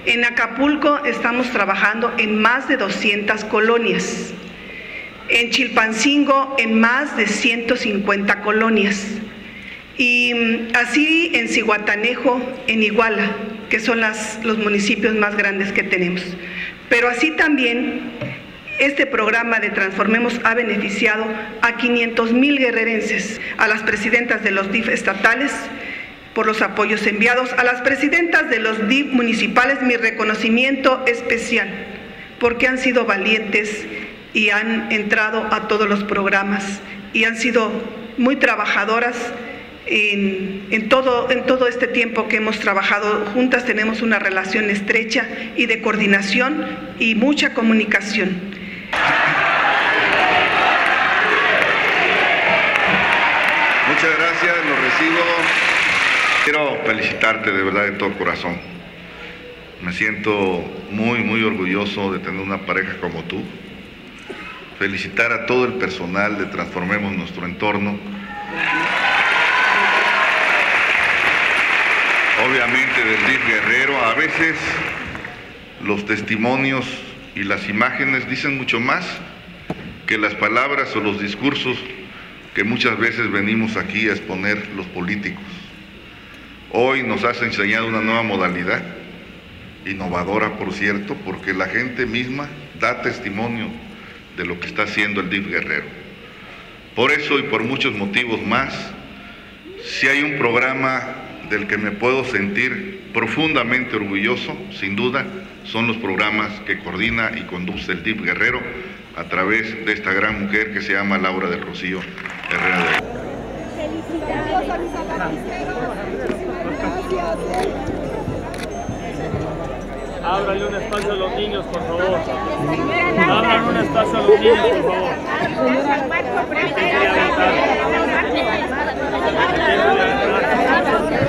En Acapulco estamos trabajando en más de 200 colonias. En Chilpancingo en más de 150 colonias. Y así en Zihuatanejo, en Iguala, que son los municipios más grandes que tenemos. Pero así también este programa de Transformemos ha beneficiado a 500,000 guerrerenses, a las presidentas de los DIF estatales por los apoyos enviados, a las presidentas de los DIF municipales mi reconocimiento especial, porque han sido valientes y han entrado a todos los programas y han sido muy trabajadoras. En todo este tiempo que hemos trabajado juntas tenemos una relación estrecha y de coordinación y mucha comunicación. Muchas gracias, lo recibo. Quiero felicitarte de verdad de todo corazón. Me siento muy orgulloso de tener una pareja como tú. Felicitar a todo el personal de Transformemos Nuestro Entorno. Obviamente del DIF Guerrero. A veces los testimonios y las imágenes dicen mucho más que las palabras o los discursos que muchas veces venimos aquí a exponer los políticos. Hoy nos has enseñado una nueva modalidad, innovadora por cierto, porque la gente misma da testimonio de lo que está haciendo el DIF Guerrero. Por eso y por muchos motivos más, si hay un programa del que me puedo sentir profundamente orgulloso, sin duda, son los programas que coordina y conduce el DIF Guerrero a través de esta gran mujer que se llama Laura del Rocío Herrera de... Ábrale un espacio a los niños, por favor. Abran un espacio a los niños, por favor. ¿Quién quería aventar?